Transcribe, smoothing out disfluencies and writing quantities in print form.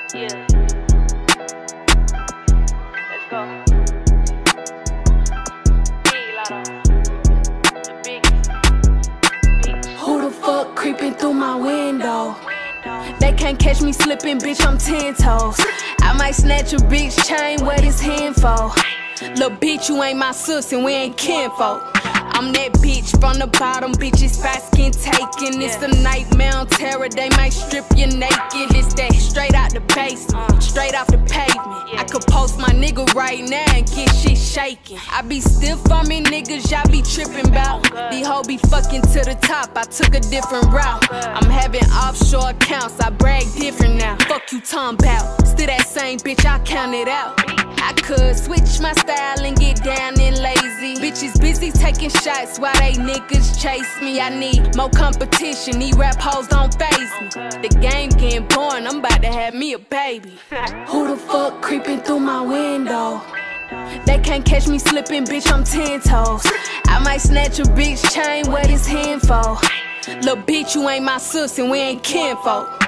Yeah. Let's go. Big Latto. The biggest. Who the fuck creeping through my window? They can't catch me slipping, bitch, I'm 10 toes. I might snatch a bitch chain, what is hand for? Lil' bitch, you ain't my sis and we ain't kinfolk. I'm that bitch from the bottom, bitches fast skin taking. It's the nightmare on terror, they might strip you naked. It's that straight out the basement, straight off the pavement. I could post my nigga right now and get shit shaking. I be stiff on me niggas, y'all be tripping bout. These hoes be fucking to the top, I took a different route. I'm having offshore accounts, I brag different now. Fuck you talking bout, still that same bitch, I count it out. I could switch my style and get down and lazy. Bitches busy taking shots while they niggas chase me. I need more competition, these rap hoes don't faze me. The game getting boring, I'm about to have me a baby. Who the fuck creeping through my window? They can't catch me slipping, bitch, I'm 10 toes. I might snatch a bitch chain, what is hand for? Lil' bitch, you ain't my sis and we ain't kinfolk.